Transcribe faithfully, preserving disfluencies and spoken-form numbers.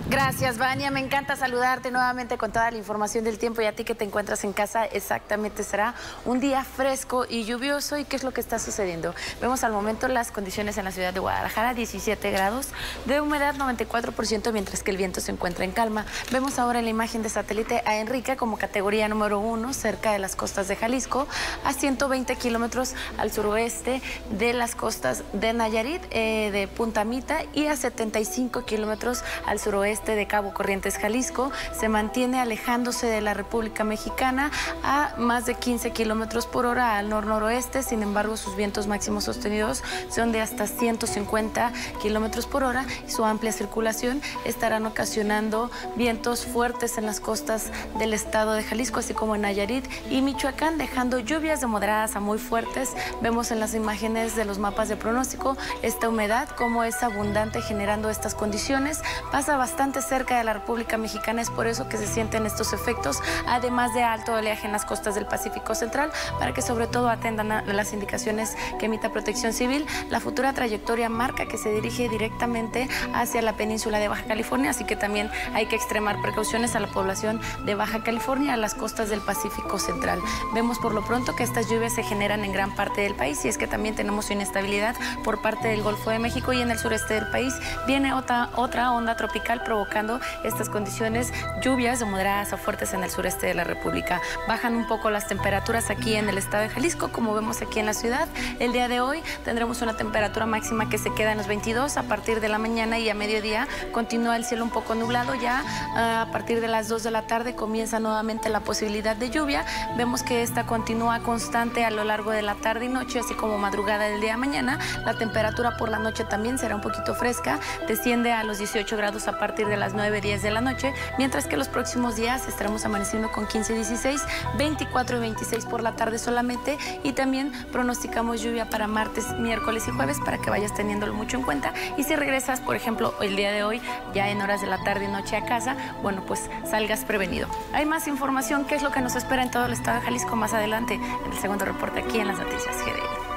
Gracias, Vania. Me encanta saludarte nuevamente con toda la información del tiempo, y a ti que te encuentras en casa, exactamente será un día fresco y lluvioso. ¿Y qué es lo que está sucediendo? Vemos al momento las condiciones en la ciudad de Guadalajara: diecisiete grados, de humedad noventa y cuatro por ciento, mientras que el viento se encuentra en calma. Vemos ahora en la imagen de satélite a Enrique como categoría número uno, cerca de las costas de Jalisco, a ciento veinte kilómetros al suroeste de las costas de Nayarit, eh, de Punta Mita, y a setenta y cinco kilómetros al suroeste de Cabo Corrientes, Jalisco. Se mantiene alejándose de la República Mexicana a más de quince kilómetros por hora al nor-noroeste. Sin embargo, sus vientos máximos sostenidos son de hasta ciento cincuenta kilómetros por hora, y su amplia circulación estarán ocasionando vientos fuertes en las costas del estado de Jalisco, así como en Nayarit y Michoacán, dejando lluvias de moderadas a muy fuertes. Vemos en las imágenes de los mapas de pronóstico esta humedad, como es abundante, generando estas condiciones. Pasa bastante cerca de la República Mexicana, es por eso que se sienten estos efectos, además de alto oleaje en las costas del Pacífico Central, para que sobre todo atendan a las indicaciones que emita Protección Civil. La futura trayectoria marca que se dirige directamente hacia la península de Baja California, así que también hay que extremar precauciones a la población de Baja California, a las costas del Pacífico Central. Vemos por lo pronto que estas lluvias se generan en gran parte del país, y es que también tenemos inestabilidad por parte del Golfo de México, y en el sureste del país viene otra, otra onda tropical provocando estas condiciones, lluvias de moderadas a fuertes en el sureste de la República. Bajan un poco las temperaturas aquí en el estado de Jalisco, como vemos aquí en la ciudad. El día de hoy tendremos una temperatura máxima que se queda en los veintidós. A partir de la mañana y a mediodía continúa el cielo un poco nublado. Ya a partir de las dos de la tarde comienza nuevamente la posibilidad de lluvia. Vemos que esta continúa constante a lo largo de la tarde y noche, así como madrugada del día de mañana. La temperatura por la noche también será un poquito fresca, desciende a los dieciocho grados a partir de las nueve, diez de la noche, mientras que los próximos días estaremos amaneciendo con quince, dieciséis, veinticuatro y veintiséis por la tarde solamente, y también pronosticamos lluvia para martes, miércoles y jueves, para que vayas teniéndolo mucho en cuenta. Y si regresas, por ejemplo, el día de hoy, ya en horas de la tarde y noche a casa, bueno, pues salgas prevenido. Hay más información, qué es lo que nos espera en todo el estado de Jalisco más adelante, en el segundo reporte aquí en las Noticias G D L.